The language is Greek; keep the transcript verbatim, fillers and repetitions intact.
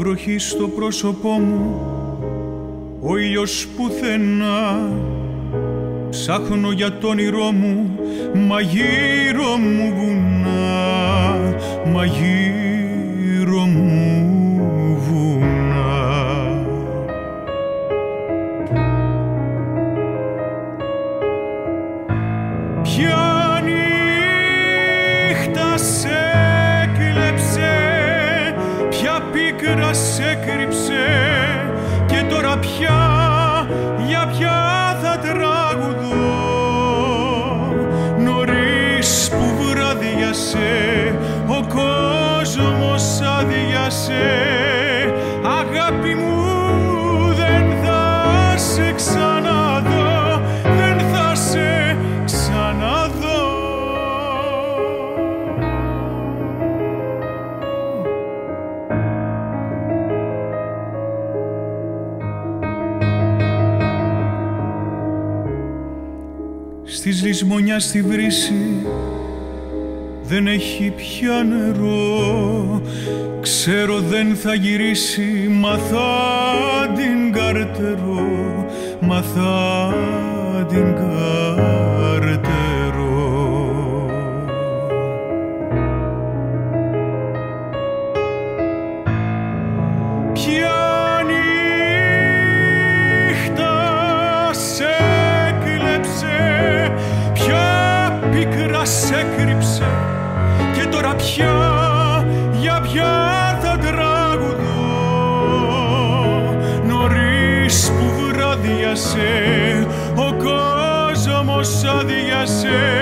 βροχή στο πρόσωπό μου, ο ήλιος πουθενά. Ψάχνω για το όνειρό μου, μα γύρω μου βουνά, μα γύρω μου βουνά. Ποια νύχτα σε κλέψε, ποια πίκρα σε κρύψε, και τώρα πια, για πια θα τραγουδώ. Νωρίς που βραδιάσε, ο κόσμος άδειασε, αγάπη μου δεν θα σε ξαναδώ, δεν θα σε ξαναδώ. Στις λησμονιάς στη βρύση δεν έχει πια νερό, ξέρω δεν θα γυρίσει, μα θα την καρτερώ, μα θα την καρτερώ. Ποια νύχτα σε κλέψε, ποια πίκρα σε κρύψε, και τώρα πια, για πια θα τραγουδώ. Νωρίς που βραδιάσε, ο κόσμος άδειασε,